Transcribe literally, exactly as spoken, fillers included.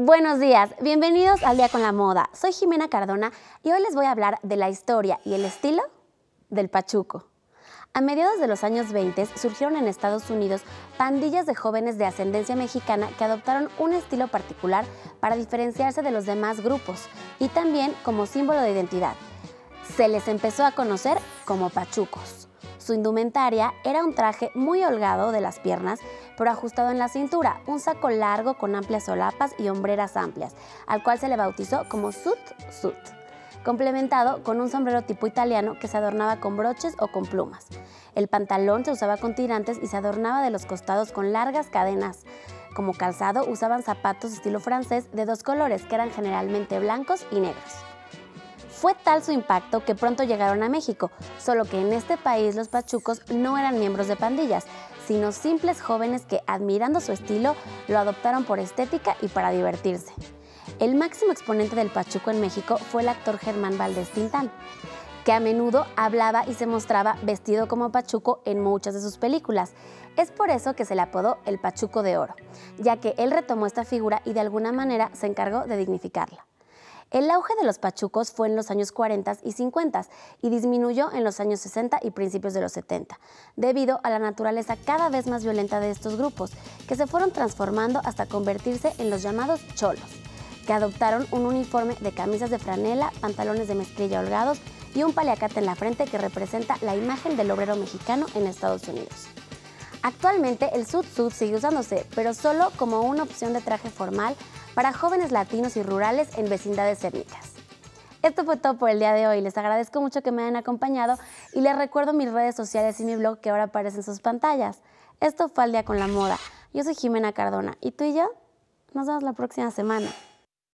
Buenos días, bienvenidos al Día con la Moda. Soy Jimena Cardona y hoy les voy a hablar de la historia y el estilo del pachuco. A mediados de los años veinte surgieron en Estados Unidos pandillas de jóvenes de ascendencia mexicana que adoptaron un estilo particular para diferenciarse de los demás grupos y también como símbolo de identidad. Se les empezó a conocer como pachucos. Su indumentaria era un traje muy holgado de las piernas, pero ajustado en la cintura, un saco largo con amplias solapas y hombreras amplias, al cual se le bautizó como sut sut, complementado con un sombrero tipo italiano que se adornaba con broches o con plumas. El pantalón se usaba con tirantes y se adornaba de los costados con largas cadenas. Como calzado usaban zapatos estilo francés de dos colores, que eran generalmente blancos y negros. Fue tal su impacto que pronto llegaron a México, solo que en este país los pachucos no eran miembros de pandillas, sino simples jóvenes que, admirando su estilo, lo adoptaron por estética y para divertirse. El máximo exponente del pachuco en México fue el actor Germán Valdés Tintán, que a menudo hablaba y se mostraba vestido como pachuco en muchas de sus películas. Es por eso que se le apodó el Pachuco de Oro, ya que él retomó esta figura y de alguna manera se encargó de dignificarla. El auge de los pachucos fue en los años cuarenta y cincuenta y disminuyó en los años sesenta y principios de los setenta, debido a la naturaleza cada vez más violenta de estos grupos, que se fueron transformando hasta convertirse en los llamados cholos, que adoptaron un uniforme de camisas de franela, pantalones de mezclilla holgados y un paliacate en la frente que representa la imagen del obrero mexicano en Estados Unidos. Actualmente el sut sut sigue usándose, pero solo como una opción de traje formal para jóvenes latinos y rurales en vecindades étnicas. Esto fue todo por el día de hoy. Les agradezco mucho que me hayan acompañado y les recuerdo mis redes sociales y mi blog que ahora aparecen en sus pantallas. Esto fue El Día con la Moda. Yo soy Jimena Cardona y tú y yo nos vemos la próxima semana.